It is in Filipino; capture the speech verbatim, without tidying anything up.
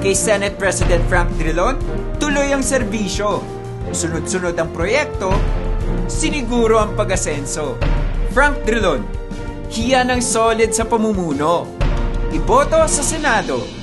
Kay Senate President Frank Drilon, tuloy ang serbisyo. Sunod-sunod ang proyekto, siniguro ang pag-asenso. Frank Drilon, hiya ng solid sa pamumuno. Iboto sa Senado.